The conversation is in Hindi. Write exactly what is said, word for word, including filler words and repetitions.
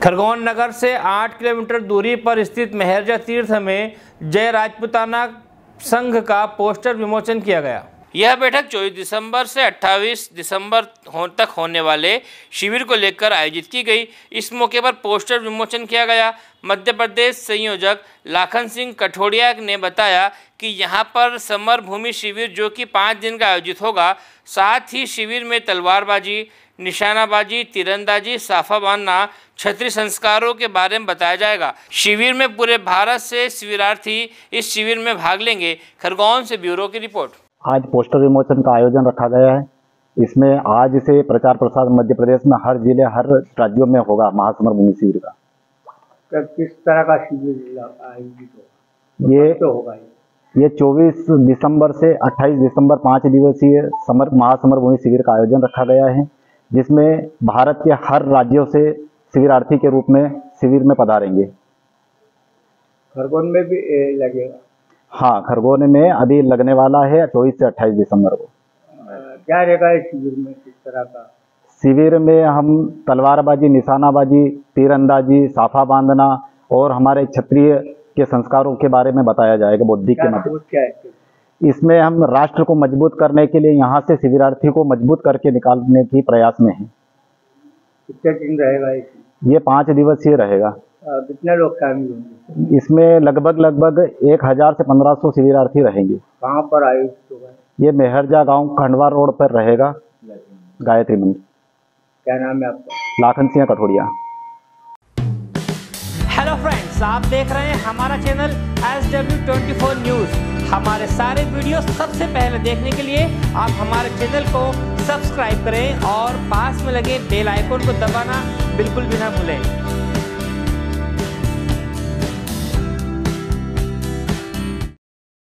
खरगोन नगर से आठ किलोमीटर दूरी पर स्थित मेहरजा तीर्थ में जय राजपूताना संघ का पोस्टर विमोचन किया गया। यह बैठक चौबीस दिसंबर से अट्ठाईस दिसंबर तक होने वाले शिविर को लेकर आयोजित की गई। इस मौके पर पोस्टर विमोचन किया गया। मध्य प्रदेश संयोजक लाखन सिंह कठोड़िया ने बताया कि यहां पर समर भूमि शिविर जो कि पाँच दिन का आयोजित होगा, साथ ही शिविर में तलवारबाजी, निशानाबाजी, तीरंदाजी, साफा बांधना, छतरी संस्कारों के बारे में बताया जाएगा। शिविर में पूरे भारत से शिविरार्थी इस शिविर में भाग लेंगे। खरगोन से ब्यूरो की रिपोर्ट। आज पोस्टर विमोचन का आयोजन रखा गया है। इसमें आज से प्रचार प्रसार मध्य प्रदेश में हर जिले हर राज्यों में होगा महासमर भूमि शिविर का। किस तरह का शिविर आयोजित होगा? ये तो होगा ये चौबीस दिसंबर से अट्ठाईस दिसंबर पाँच दिवसीय समर महासमर भूमि शिविर का आयोजन रखा गया है, जिसमें भारत के हर राज्यों से शिविरार्थी के रूप में शिविर में पधारेंगे। खरगोन में भी लगेगा? हाँ, खरगोन में अभी लगने वाला है चौबीस से अट्ठाईस दिसंबर को। क्या रहेगा इस शिविर में? किस तरह का शिविर में हम तलवारबाजी, निशानाबाजी, तीरंदाजी, साफा बांधना और हमारे क्षत्रिय के संस्कारों के बारे में बताया जाएगा। बौद्धिक के मतलब इसमें हम राष्ट्र को मजबूत करने के लिए यहाँ से शिविरार्थी को मजबूत करके निकालने की प्रयास में है। कितने दिन रहेगा इसमें? ये पाँच दिवसीय रहेगा। कितने लोग शामिल होंगे? इसमें लगभग लगभग एक हजार से पंद्रह सौ शिविरार्थी रहेंगे। कहाँ पर आयोजित होगा? ये मेहरजा गांव खंडवा रोड पर रहेगा, गायत्री मंदिर। क्या नाम है आपका? लाखन सिंह कठोड़िया। हेलो फ्रेंड्स, आप देख रहे हैं हमारा channel S W twenty four news. हमारे सारे वीडियो सबसे पहले देखने के लिए आप हमारे चैनल को सब्सक्राइब करें और पास में लगे बेल आइकन को दबाना बिल्कुल भी ना भूलें।